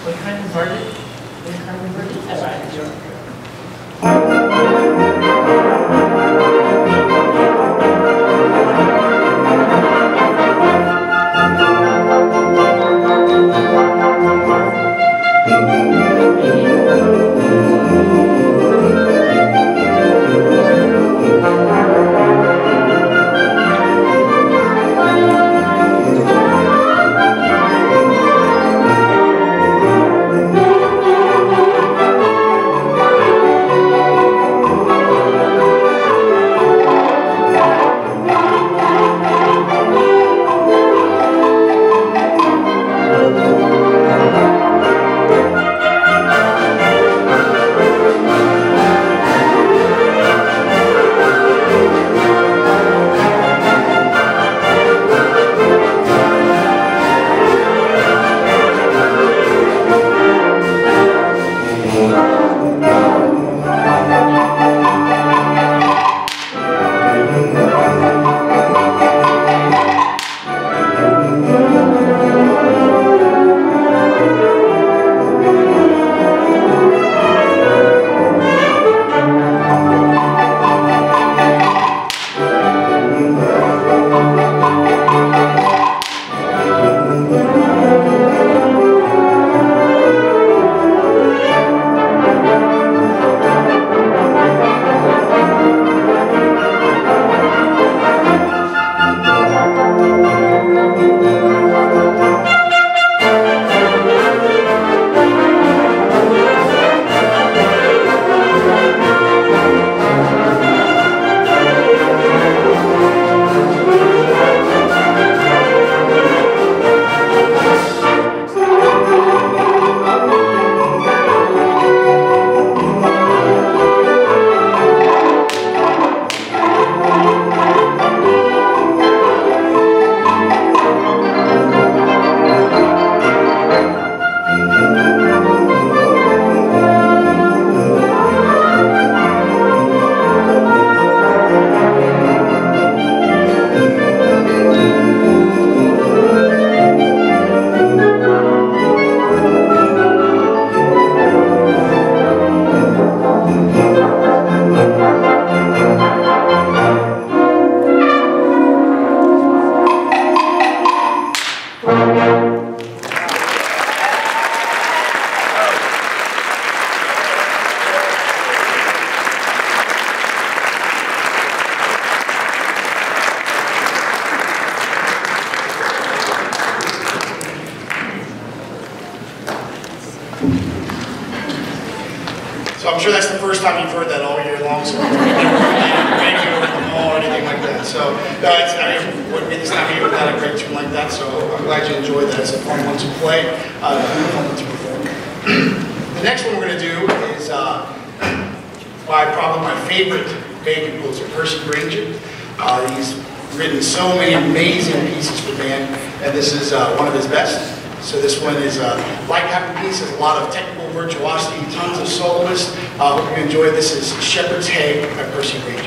We converted. We converted. That's right. So I'm sure that's the first time you've heard that all year long, so thank you over the mall or anything like that. So no, wouldn't be this time of year without a great tune like that, so I'm glad you enjoyed that. It's a fun one to play, fun one to perform. The next one we're going to do is by probably my favorite band composer, Percy Grainger. He's written so many amazing pieces for band, and this is one of his best. So this one is a light happy piece, has a lot of technical virtuosity, tons of soloists. Hope you enjoy. This is Shepherd's Hay by Percy Grainger.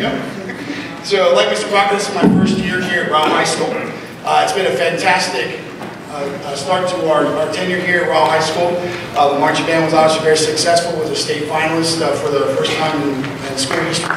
Yeah. So, like Mr. Proctor, this is my first year here at Ryle High School. It's been a fantastic start to our tenure here at Ryle High School. The marching band was obviously very successful, was a state finalist for the first time in school history.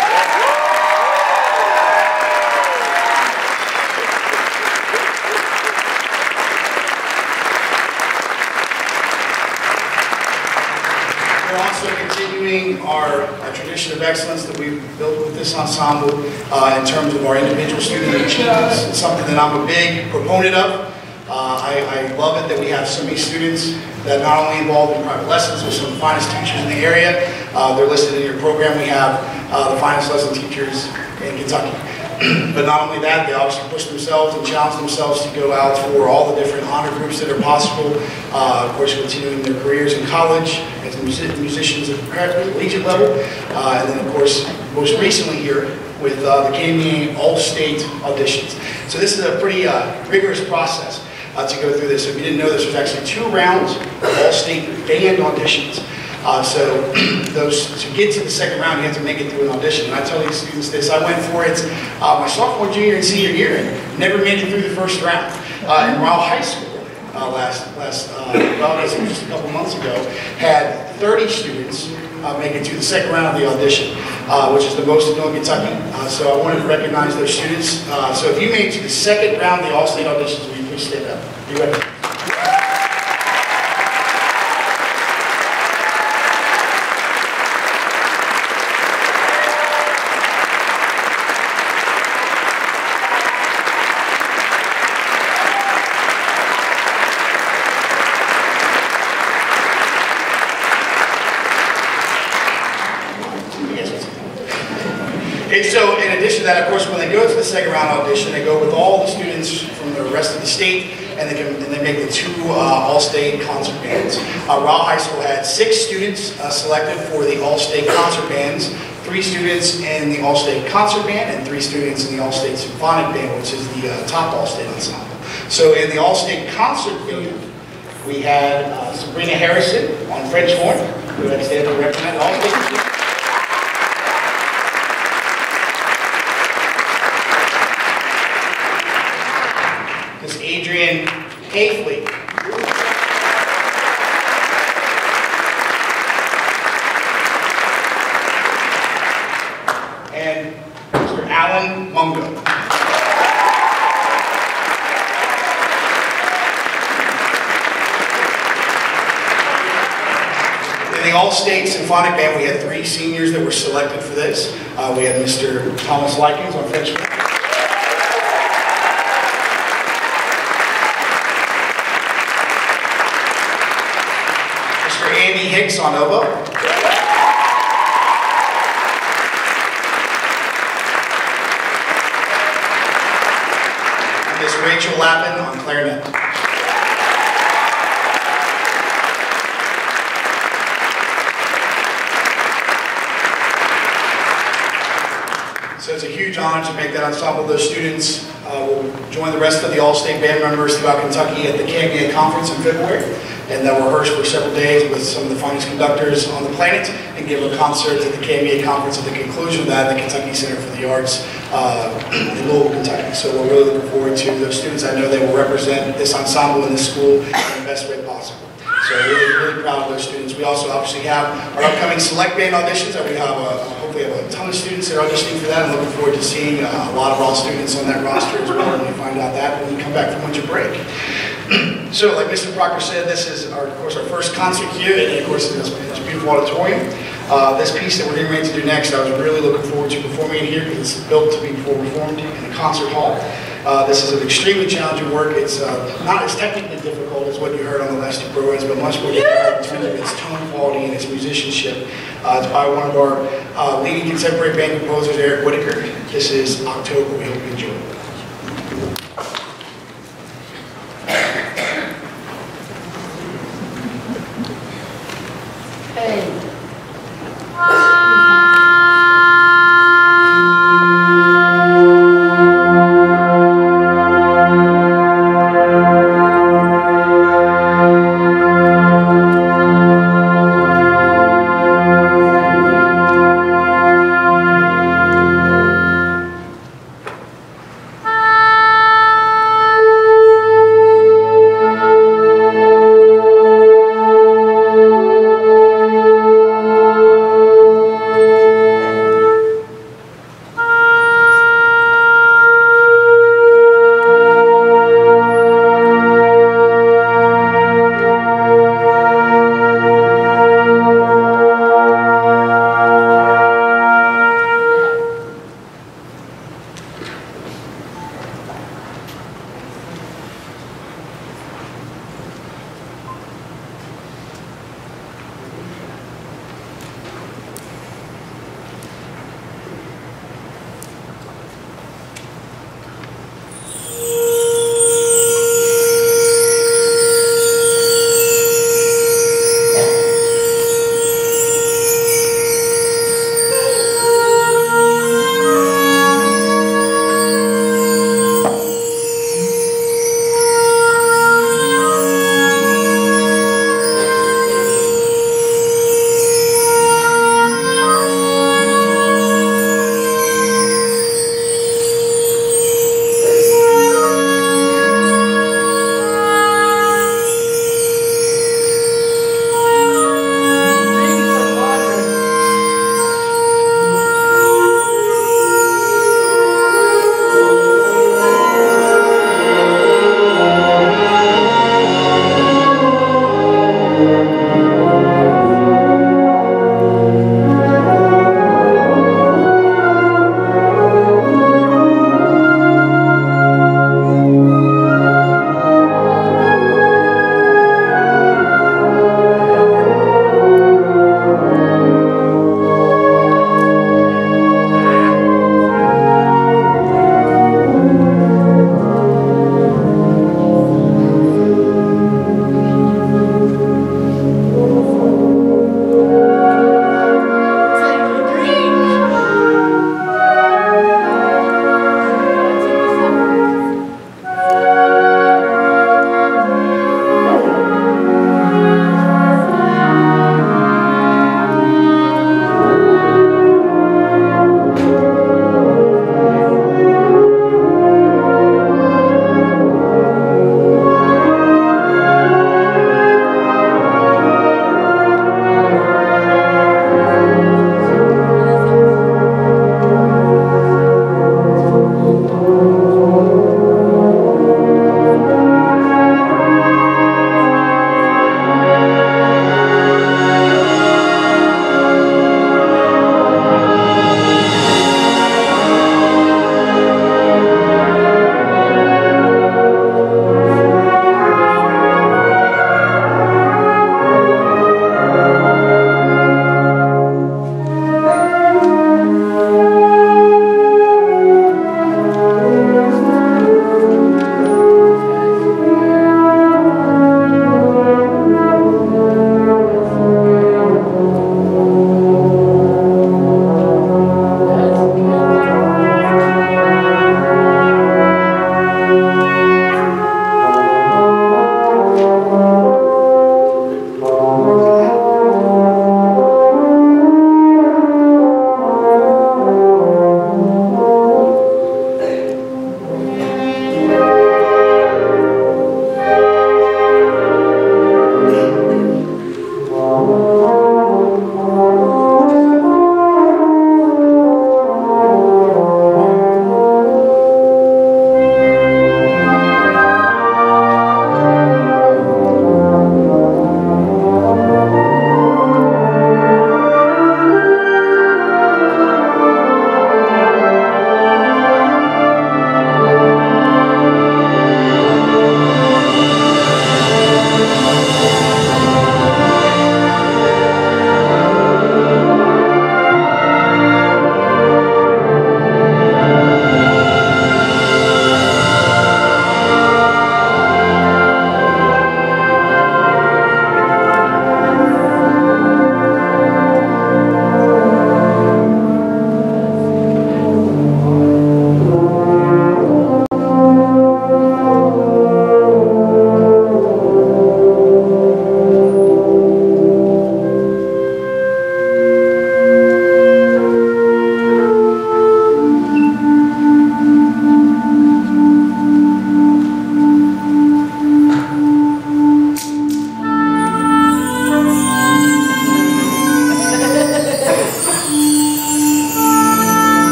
We're also continuing our tradition of excellence that we've built with this ensemble in terms of our individual student achievements. It's something that I'm a big proponent of. I love it that we have so many students that not only involved in private lessons with some of the finest teachers in the area. They're listed in your program. We have the finest lesson teachers in Kentucky. But not only that, they obviously push themselves and challenge themselves to go out for all the different honor groups that are possible. Of course, continuing their careers in college as musicians at the collegiate level. And then, of course, most recently here with the KMEA All-State auditions. So this is a pretty rigorous process to go through this. If you didn't know this, there's actually 2 rounds of All-State band auditions. So to get to the second round, you have to make it through an audition. And I tell these students this, I went for it my sophomore, junior, and senior year, and never made it through the first round. In Ryle High School, just a couple months ago, had 30 students make it to the second round of the audition, which is the most in Kentucky. So I wanted to recognize those students. So if you made it to the second round of the All-State auditions, will you please stand up? You ready? So in addition to that, of course, when they go to the second round audition, they go with all the students from the rest of the state, and they make the 2 all-state concert bands. Ryle High School had 6 students selected for the all-state concert bands, 3 students in the all-state concert band, and 3 students in the all-state symphonic band, which is the top all-state ensemble. So in the all-state concert band, we had Sabrina Harrison on French horn, who had stand to represent all-state. Adrian Hayfley. And Mr. Alan Mungo. In the All-State Symphonic Band, we had 3 seniors that were selected for this. We had Mr. Thomas Likens on French. Andy Hicks on oboe. And Miss Rachel Lappin on clarinet. So it's a huge honor to make that ensemble. Those students will join the rest of the All-State band members throughout Kentucky at the KMEA conference in February. And they'll rehearse for several days with some of the finest conductors on the planet and give a concert at the KMEA conference at the conclusion of that at the Kentucky Center for the Arts in Louisville, Kentucky. So we're really looking forward to those students. I know they will represent this ensemble in this school in the best way possible. So really proud of those students. We also obviously have our upcoming select band auditions that we have hopefully have a ton of students that are auditioning for that. I'm looking forward to seeing a lot of raw students on that roster as well when we find out that when we come back from winter break. So, like Mr. Proctor said, this is, of course, our first concert here, and of course, in this beautiful auditorium. This piece that we're getting ready to do next, I was really looking forward to performing it here because it's built to be performed in a concert hall. This is an extremely challenging work. It's not as technically difficult as what you heard on the last 2 programs, but much more difficult in terms of its tone quality and its musicianship. It's by one of our leading contemporary band composers, Eric Whitacre. This is October. We hope you enjoy it.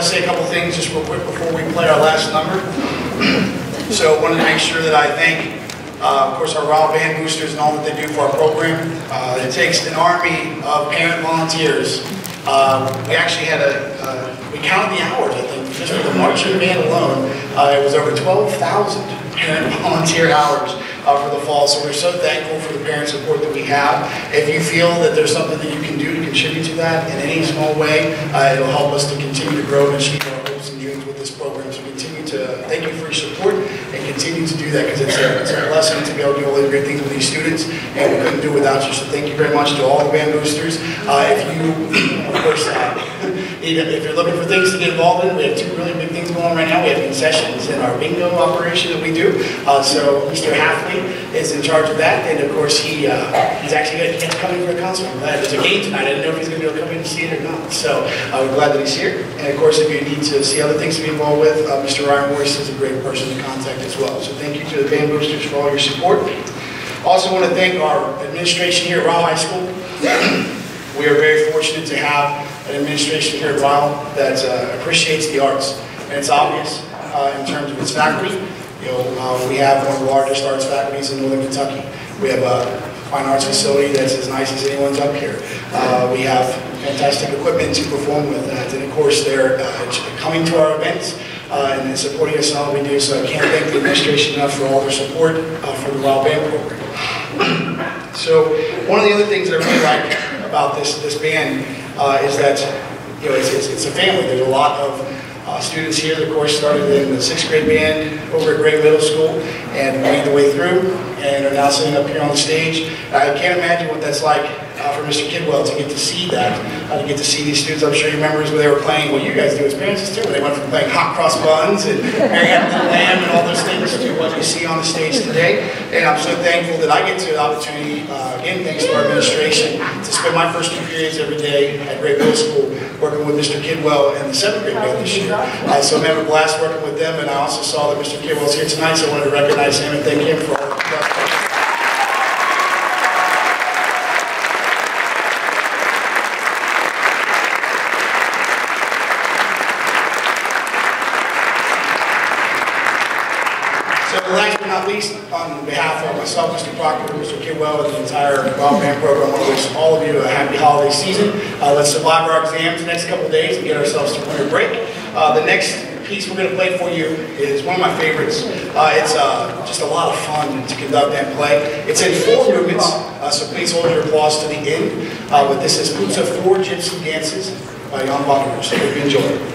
to say a couple things just real quick before we play our last number. So I wanted to make sure that I thank, of course, our Ryle band boosters and all that they do for our program. It takes an army of parent volunteers. We actually had we counted the hours, I think, just for the marching band alone. It was over 12,000 parent volunteer hours for the fall. So we're so thankful for the parent support that we have. If you feel that there's something that you can do to contribute to that in any small way, it'll help us to continue to grow and achieve our hopes and dreams with this program. So continue to thank you for your support and continue to do that, because it's a blessing to be able to do all these great things with these students, and we couldn't do it without you. So thank you very much to all the band boosters. If you, of course, if you're looking for things to get involved in, we have two really big things going on right now. We have concessions in our bingo operation that we do. So Mr. Halfley is in charge of that, and of course he's actually coming for a concert. I'm glad there's a game tonight. I didn't know if he's going to be able to come in and see it or not. So we're glad that he's here. And of course, if you need to see other things to be involved with, Mr. Ryan Morris is a great person to contact as well. So thank you to the band boosters for all your support. Also want to thank our administration here at Ryle High School. We are very fortunate to have an administration here at Ryle that appreciates the arts, and it's obvious in terms of its faculty. We have one of the largest arts faculties in Northern Kentucky. We have a fine arts facility that's as nice as anyone's up here. We have fantastic equipment to perform with that, and of course they're coming to our events and supporting us in all we do. So I can't thank the administration enough for all their support for the Ryle Band program. So one of the other things that I really like about this band is that it's a family. There's a lot of students here that, of course, started in the 6th grade band over at Grainger Middle School and made the way through and are now sitting up here on the stage. I can't imagine what that's like for Mr. Kidwell to get to see that, to get to see these students. I'm sure you remember when they were playing, well, you guys do as parents too, when they went from playing hot cross buns and Mary Had a Little Lamb and all those things to what you see on the stage today. And I'm so thankful that I get to the opportunity, again, thanks to our administration, to spend my first 2 periods every day at Grainger Middle School working with Mr. Kidwell and the 7th grade band this year. So I'm having a blast working with them, and I also saw that Mr. Kidwell's here tonight, so I wanted to recognize him and thank him for all the stuff. Last but not least, on behalf of myself, Mr. Proctor, Mr. Kidwell, and the entire Ryle Band program, I want to wish all of you a happy holiday season. Let's survive our exams the next couple of days and get ourselves to winter break. The next piece we're going to play for you is one of my favorites. It's just a lot of fun to conduct and play. It's in 4 movements, so please hold your applause to the end. But this is Puszta 4 Gypsy Dances by Jan Wagner. So hope you enjoy it.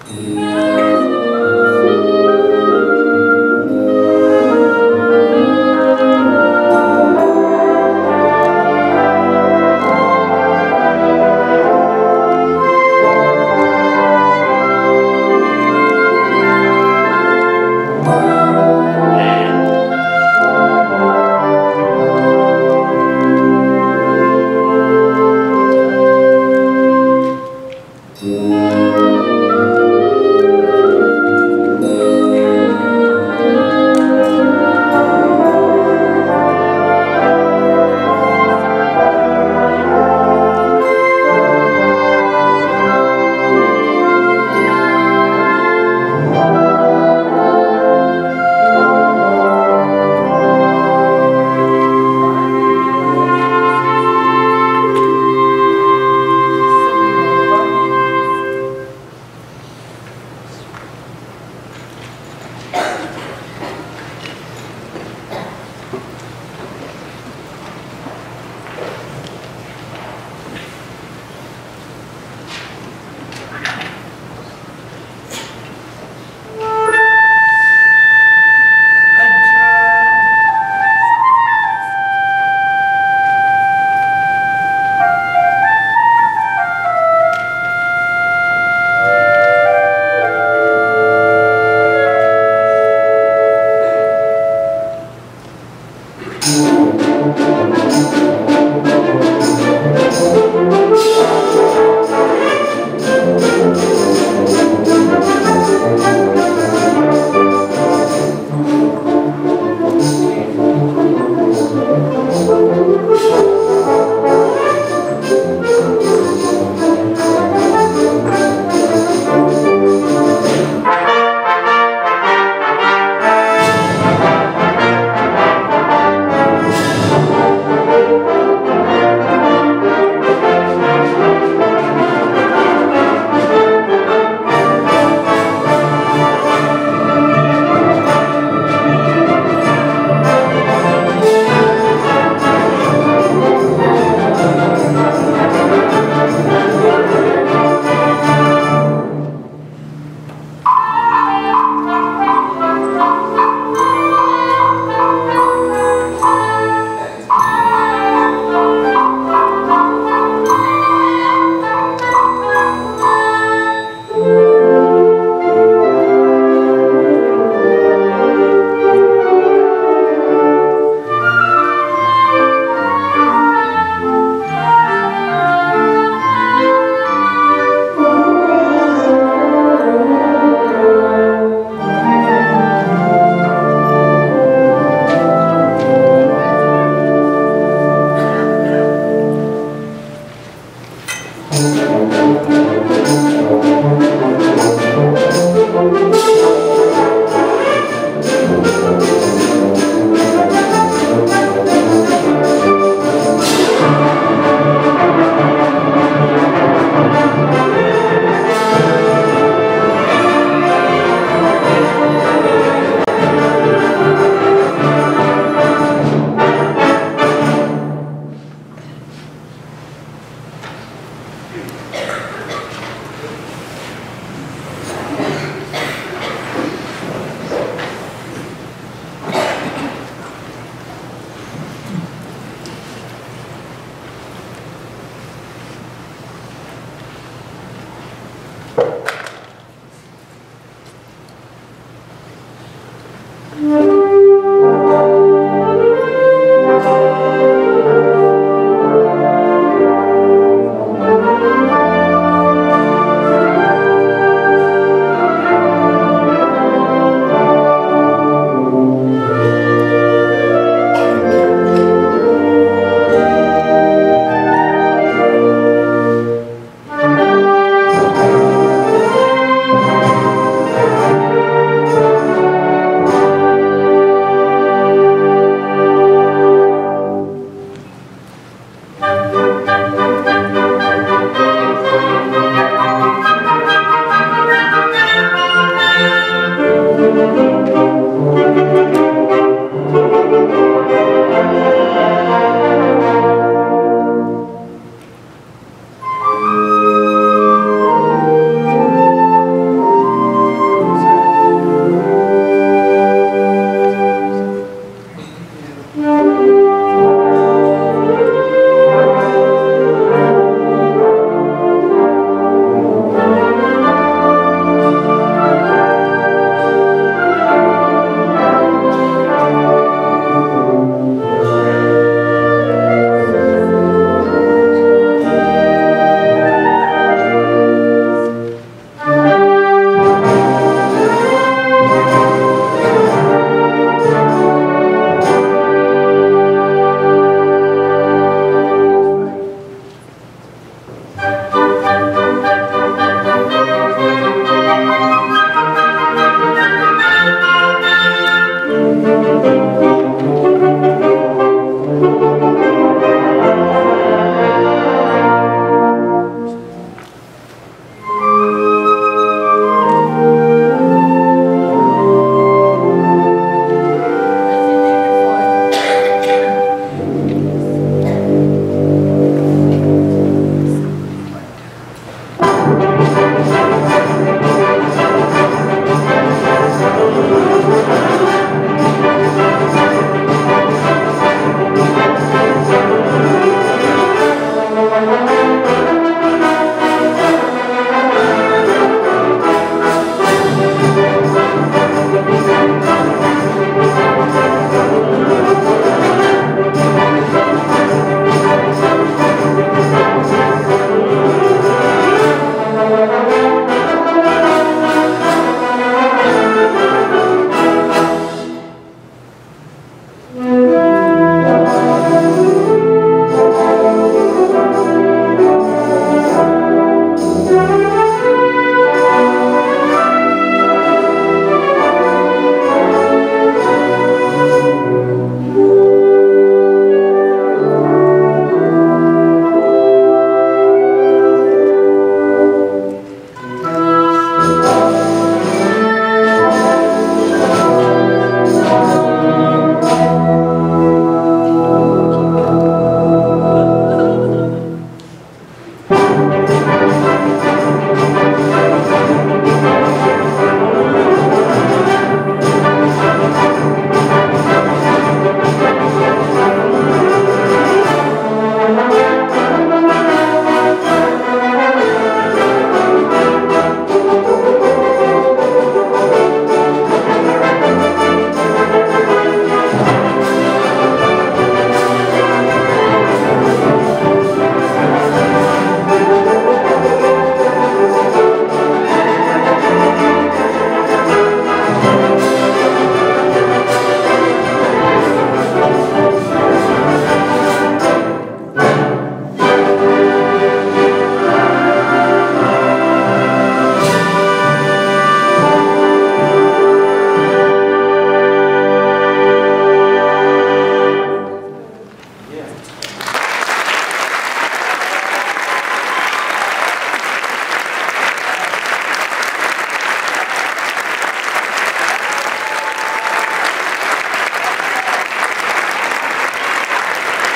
Mm-hmm.